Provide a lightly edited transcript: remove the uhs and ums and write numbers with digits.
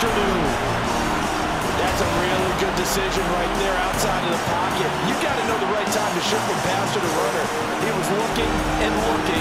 afternoon. That's a really good decision right there outside of the pocket. You got to know the right time to shift from passer to runner. He was looking and looking.